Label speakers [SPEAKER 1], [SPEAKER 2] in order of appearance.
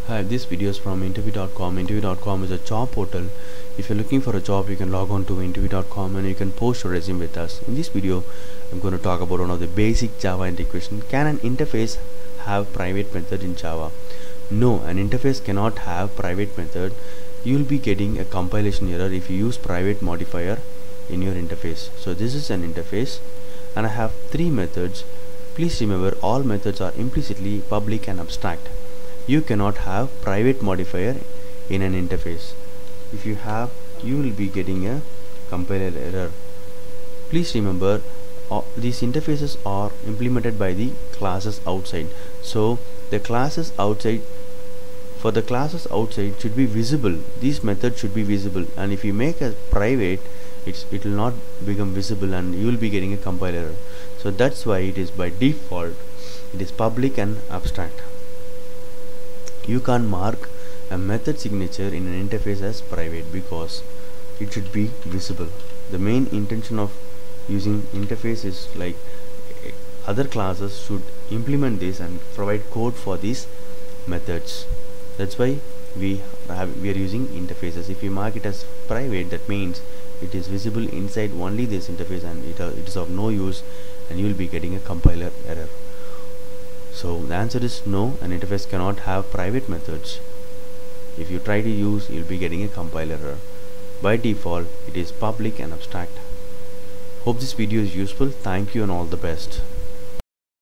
[SPEAKER 1] Hi, this video is from interview.com. Interview.com is a job portal. If you're looking for a job, you can log on to interview.com and you can post your resume with us. In this video, I'm going to talk about one of the basic Java integration. Can an interface have private method in Java? No, an interface cannot have private method. You'll be getting a compilation error if you use private modifier in your interface. So this is an interface and I have three methods. Please remember, all methods are implicitly public and abstract. You cannot have private modifier in an interface. If you have, you will be getting a compiler error. Please remember, these interfaces are implemented by the classes outside. So the classes outside, for the classes outside should be visible. These methods should be visible, and if you make a private, it will not become visible and you will be getting a compiler error. So that's why it is by default it is public and abstract. You can't mark a method signature in an interface as private because it should be visible. The main intention of using interface is like other classes should implement this and provide code for these methods. That's why we are using interfaces. If you mark it as private, that means it is visible inside only this interface and it is of no use, and you will be getting a compiler error. So the answer is no, an interface cannot have private methods. If you try to use, you'll be getting a compiler error. By default, it is public and abstract. Hope this video is useful. Thank you and all the best.